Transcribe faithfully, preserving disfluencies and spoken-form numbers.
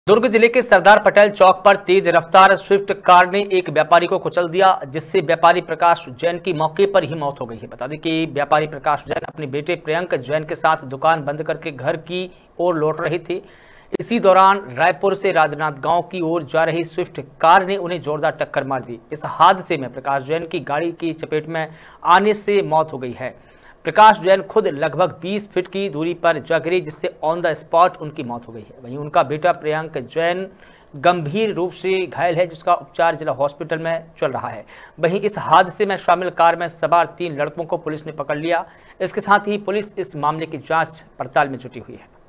दुर्ग जिले के सरदार पटेल चौक पर तेज रफ्तार स्विफ्ट कार ने एक व्यापारी को कुचल दिया, जिससे व्यापारी प्रकाश जैन की मौके पर ही मौत हो गई है। बता दें कि व्यापारी प्रकाश जैन अपने बेटे प्रियंक जैन के साथ दुकान बंद करके घर की ओर लौट रहे थे। इसी दौरान रायपुर से राजनांदगांव की ओर जा रही स्विफ्ट कार ने उन्हें जोरदार टक्कर मार दी। इस हादसे में प्रकाश जैन की गाड़ी की चपेट में आने से मौत हो गई है। प्रकाश जैन खुद लगभग बीस फीट की दूरी पर जा गिरे, जिससे ऑन द स्पॉट उनकी मौत हो गई है। वहीं उनका बेटा प्रियंक जैन गंभीर रूप से घायल है, जिसका उपचार जिला हॉस्पिटल में चल रहा है। वहीं इस हादसे में शामिल कार में सवार तीन लड़कों को पुलिस ने पकड़ लिया। इसके साथ ही पुलिस इस मामले की जांच पड़ताल में जुटी हुई है।